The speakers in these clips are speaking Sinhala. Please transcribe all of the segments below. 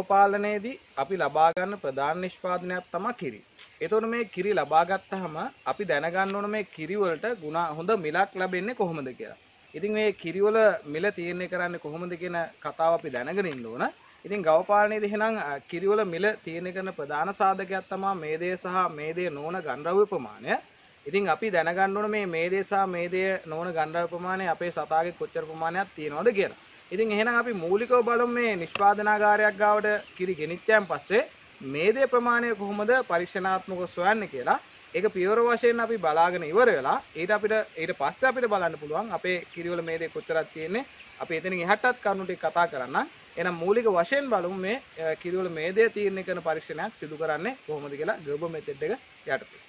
පාලනයේදී අපි ලබා ගන්න ප්‍රධාන නිෂ්පාදනයක් තමයි කිරි. එතකොට මේ කිරි ලබා ගත්තාම අපි දැනගන්න ඕන මේ කිරි වලට හොඳ මිලක් ලැබෙන්නේ කොහොමද කියලා. ඉතින් මේ කිරි වල මිල තීරණය කරන්නේ කොහොමද කියන කතාව අපි දැනගෙන ඉන්න ඕන. ඉතින් ගව පාලනයේදී එහෙනම් කිරි වල මිල තීරණය කරන ප්‍රධාන සාධකයක් තමයි මේදේ සහ මේදේ නොවන ගන්ධද්‍රව්‍ය ප්‍රමාණය. ඉතින් අපි දැනගන්න ඕන මේ මේදේ සහ මේදේ නොවන ගන්ධද්‍රව්‍ය ප්‍රමාණය අපේ සතාගේ කොච්චර ප්‍රමාණයක් තියෙනවද කියලා. ඉතින් එහෙනම් අපි මූලිකව බලමු මේ නිෂ්පාදනාගාරයක් ගාවට කිරි ගෙනිච්චයන් පස්සේ මේදේ ප්‍රමාණය කොහොමද පරීක්ෂණාත්මකව සොයන්නේ කියලා. ඒක පියවර වශයෙන් අපි බලාගෙන ඉවර වෙලා ඊට පස්සේ අපිට බලන්න පුළුවන් අපේ කිරි වල මේදේ කොච්චරක් තියෙන්නේ. අපි එතනින් එහාටත් කරුණු ටික කතා කරන්න. එහෙනම් මූලික වශයෙන් බලමු මේ කිරි වල මේදේ තීරණය කරන පරීක්ෂණයක් සිදු කරන්නේ කොහොමද කියලා ගර්භ මෙතඩ් එක යටතේ.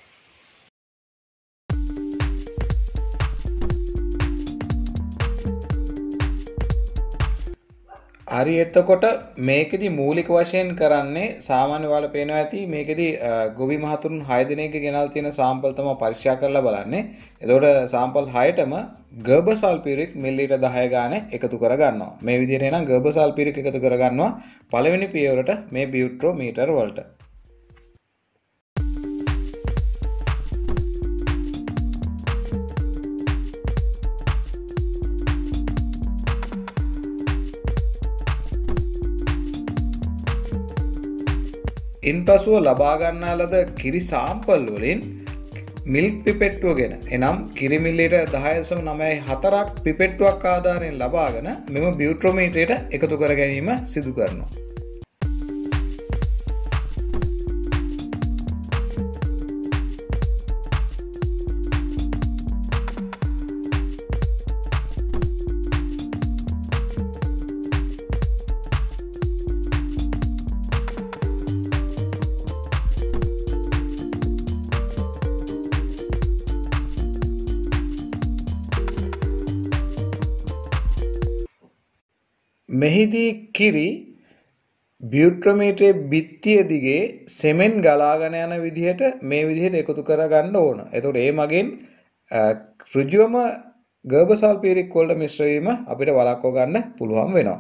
හරි එතකොට මේකෙදි මූලික වශයෙන් කරන්නේ සාමාන්‍ය ඔයාලා පේනවා ඇති මේකෙදි ගොවි මහතුරුන් 6 දිනයක ගෙනල් තියෙන සාම්පල් තමයි පරීක්ෂා කරලා බලන්නේ. එතකොට සාම්පල් 6ටම ගර්භ සල්ෆියුරික් මිලිලීටර් 10 ගානේ එකතු කර ගන්නවා. මේ විදිහට එනම් ගර්භ සල්ෆියුරික් එකතු කර ගන්නවා පළවෙනි පියවරට මේ බියුට්‍රෝමීටර් වලට. ඉන්පසුව ලබා ගන්නා ලද කිරි සාම්පල් වලින් මිල්ක් පිපෙට්ටුව ගෙන එනම් කිරි මිලිලීටර් 10.94ක් පිපෙට්ටුවක් ආධාරයෙන් ලබාගෙන මෙම බියුට්‍රෝමීටරයට එකතු කර ගැනීම සිදු කරනවා. මෙහිදී කිරි බියුට්‍රෝමීටරයේ බිත්තිය දිගේ සෙමෙන් ගලාගෙන යන විදිහට මේ විදිහට එකතු කර ගන්න ඕන. එතකොට ඒ මගින් ඍජුවම ගර්භ සල්ෆියුරික් වලට මිශ්‍ර වීම අපිට වළක්ව ගන්න පුළුවන් වෙනවා.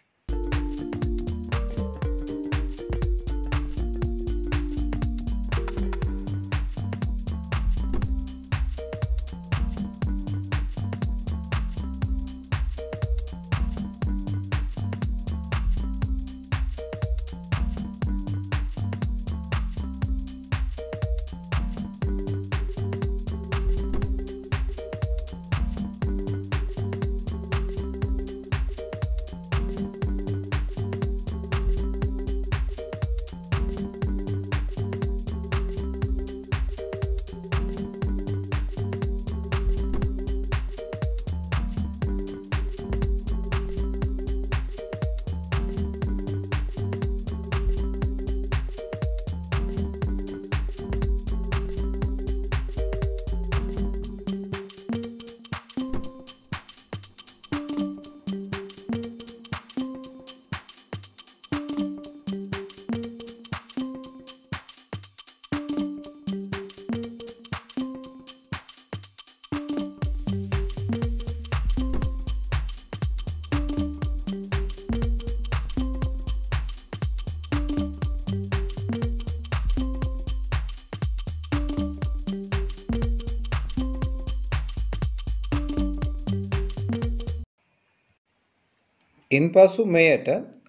ඉන්පසු මෙයට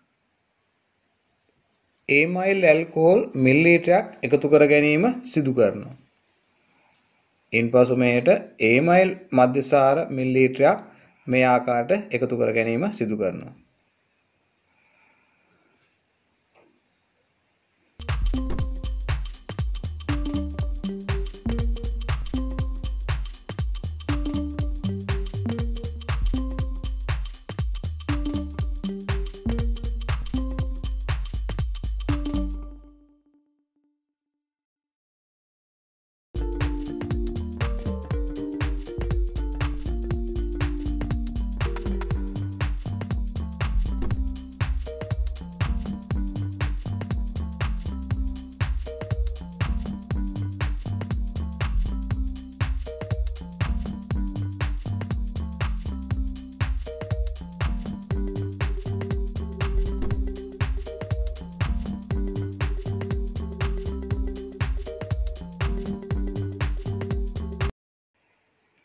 ඒමයිල් ඇල්කොහොල් මිලිලීටරයක් එකතු කර ගැනීම සිදු කරනවා. ඉන්පසු මෙයට ඒමයිල් මධ්‍යසාර මිලිලීටරයක් මේ ආකාරයට එකතු කර ගැනීම සිදු කරනවා.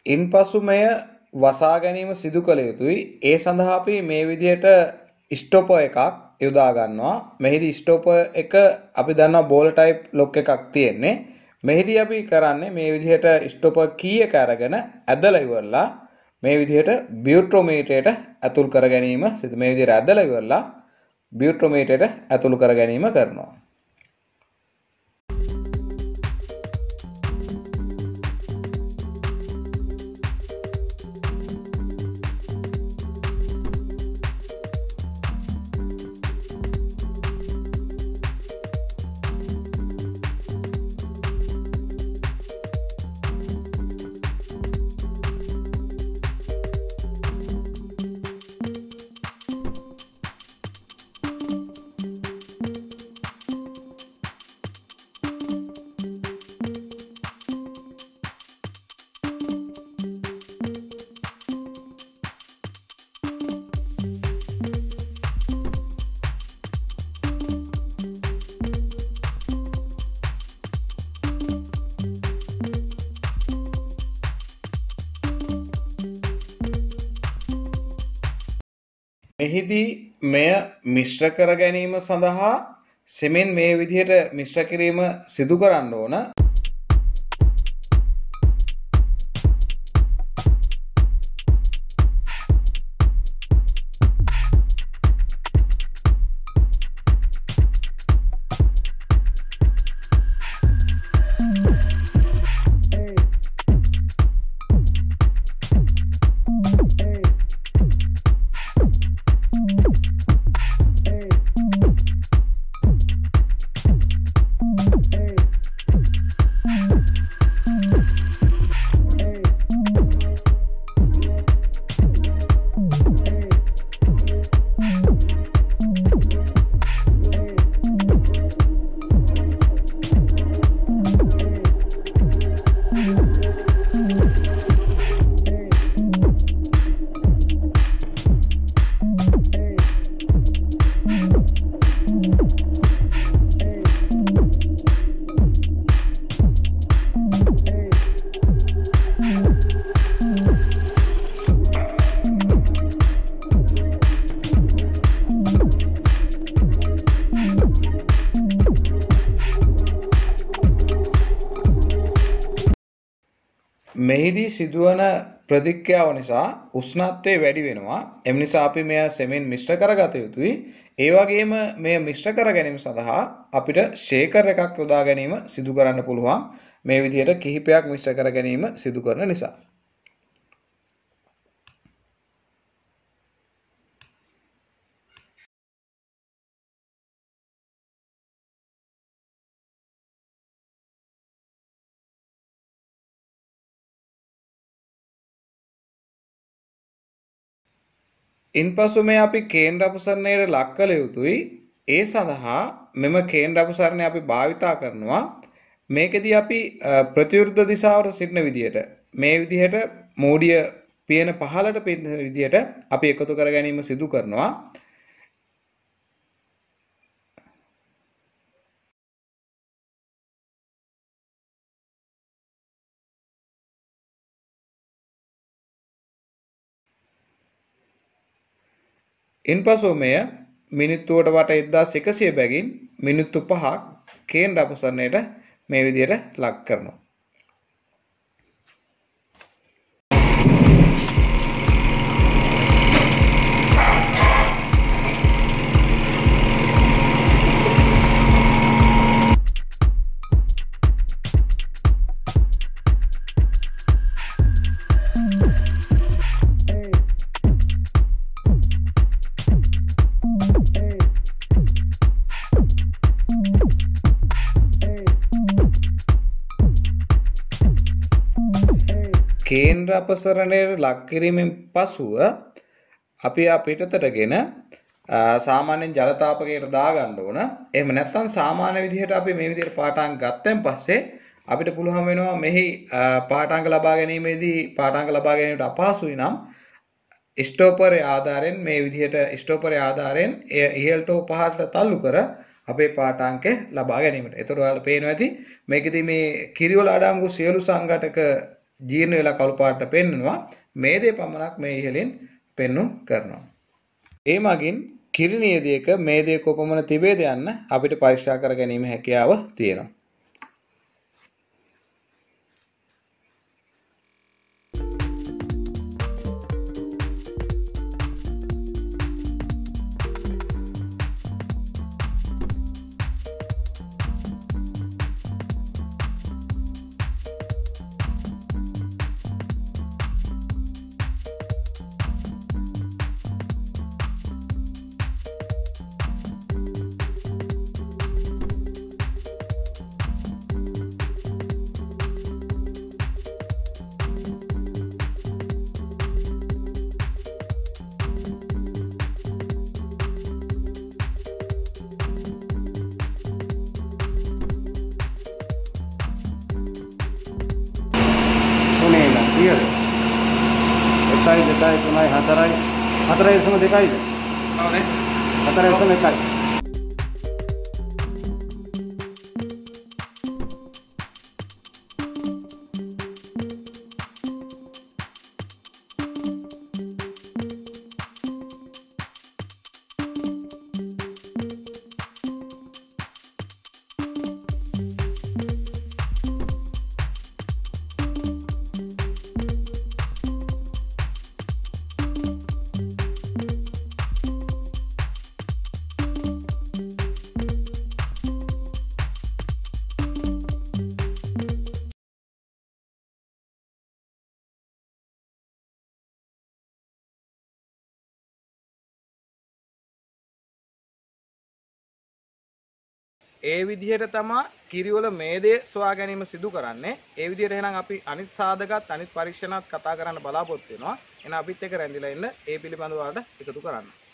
ඉන්පසු මෙය වසා ගැනීම සිදු කළ යුතුයි. ඒ සඳහා අපි මේ විදිහට ස්ටොපර් එකක් යොදා ගන්නවා. මෙහිදී ස්ටොපර් එක අපි දන්නවා බෝල් ටයිප් ලොක් එකක් තියෙන්නේ. මෙහිදී අපි කරන්නේ මේ විදිහට ස්ටොපර් කී එක අරගෙන ඇදලා ඉවරලා මේ විදිහට බියුට්‍රොමීටරයට ඇතුල් කර ගැනීම මේ විදිහට ඇදලා ඉවරලා බියුට්‍රොමීටරයට ඇතුල් කර ගැනීම කරනවා. මෙහිදී මෙය මිශ්‍ර කර ගැනීම සඳහා සෙමෙන් මේ විදිහට මිශ්‍ර කිරීම සිදු කරන්න ඕන. මෙහිදී සිදුවන ප්‍රතික්‍රියාව නිසා උෂ්ණත්වය වැඩි වෙනවා. එම නිසා අපි මෙය සෙමෙන් මිශ්‍ර කරගත යුතුයි. ඒ වගේම මෙය මිශ්‍ර කර ගැනීම සඳහා අපිට ෂේකර් එකක් යොදා ගැනීම සිදු කරන්න පුළුවන්. මේ විදිහට කිහිපයක් මිශ්‍ර කර ගැනීම සිදු කරන නිසා. ඉන්පසු මේ අපි කේන්ද්‍ර අපසරණයට ලක් කළ යුතුයි. ඒ සඳහා මෙම කේන්ද්‍ර අපසරණය අපි භාවිතා කරනවා. මේකෙදී අපි ප්‍රතිවිරුද්ධ දිශාවට සිටින විදිහට මේ විදිහට මෝඩිය පියන පහළට පියන විදිහට අපි එකතු කර ගැනීම සිදු කරනවා. ඉන්පසු මෙය මිනිත්තුවට වට 1100 බැගින් මිනිත්තු 5ක් කේන්ද්‍ර අපසරණයට මේ විදිහට ලක් කරනවා. කේන්ද්‍ර අපසරණයට ලක් කිරීමෙන් පසුව අපි පිටතටගෙන සාමාන්‍යයෙන් ජල තාපකයට දාගන්න ඕන. එහෙම නැත්නම් සාමාන්‍ය විදිහට අපි මේ විදිහට පාඨාංග ගත්තන් පස්සේ අපිට පුළුවන් වෙනවා මෙහි පාඨාංග ලබා ගැනීමේදී පාඨාංග ලබා ගැනීමට අපහසුයි නම් ස්ටොපරේ ආධාරයෙන් මේ විදිහට ස්ටොපරේ ආධාරයෙන් ඉහළට පහළට තල්ලු කර අපේ පාඨාංක ලබා ගැනීමට. ඒතර ඔයාලට පේනවා ඇති මේකෙදි මේ කිරිවල අඩංගු සියලු සංඝටක ජීර්ණ වෙලා කළු පාටට පෙන්වනවා. මේදේ පමණක් මේ ඉහළින් පෙන්눔 කරනවා. ඒ මගින් කිරි නියදයක මේදේ කොපමණ තිබේද යන්න අපිට පරීක්ෂා කර ගැනීම හැකියාව තියෙනවා. Iya. Dekai, dekai, tunai, hatarai. Hatarai sama dekai. Oh, nih. Hatarai sama dekai. ඒ විදිහට තමයි කිරිවල මේදේ සොයා ගැනීම සිදු කරන්නේ. ඒ විදිහට එහෙනම් අපි අනිත් සාධකත් අනිත් පරීක්ෂණත් කතා කරන්න බලාපොරොත්තු වෙනවා. එහෙනම් අපිත් එක්ක රැඳිලා ඉන්න ඒ පිළිබඳව වලට එකතු කරන්න.